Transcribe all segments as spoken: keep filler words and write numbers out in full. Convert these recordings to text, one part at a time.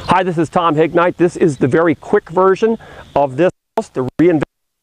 Hi, this is Tom Hignite. This is the very quick version of this house, the reinvention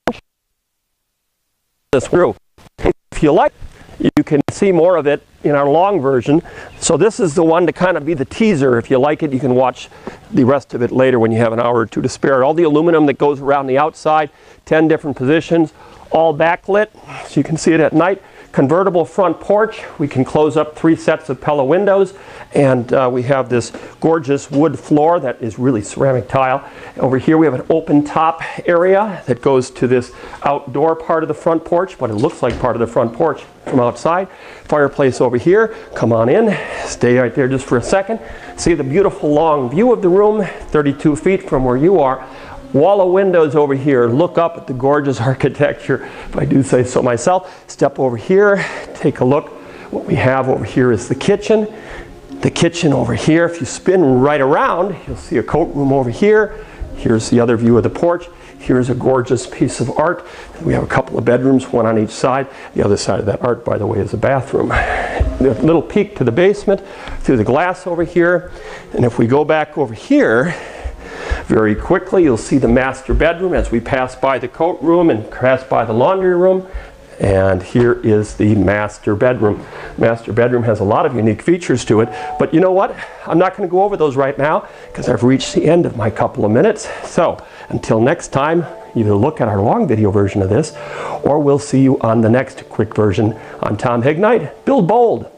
this through. If you like, you can see more of it in our long version. So this is the one to kind of be the teaser. If you like it, you can watch the rest of it later when you have an hour or two to spare. All the aluminum that goes around the outside, ten different positions, all backlit, so you can see it at night. Convertible front porch. We can close up three sets of Pella windows, and uh, we have this gorgeous wood floor that is really ceramic tile. Over here we have an open top area that goes to this outdoor part of the front porch, but it looks like part of the front porch from outside. Fireplace over here. Come on in, stay right there just for a second. See the beautiful long view of the room, thirty-two feet from where you are. Wall of windows over here. Look up at the gorgeous architecture, if I do say so myself. Step over here, take a look. What we have over here is the kitchen. The kitchen over here, if you spin right around, you'll see a coat room over here. Here's the other view of the porch. Here's a gorgeous piece of art. We have a couple of bedrooms, one on each side. The other side of that art, by the way, is a bathroom. A little peek to the basement through the glass over here. And if we go back over here, very quickly, you'll see the master bedroom as we pass by the coat room and pass by the laundry room. And here is the master bedroom. Master bedroom has a lot of unique features to it, but you know what? I'm not going to go over those right now because I've reached the end of my couple of minutes. So until next time, either look at our long video version of this, or we'll see you on the next quick version. I'm Tom Hignite. Build bold.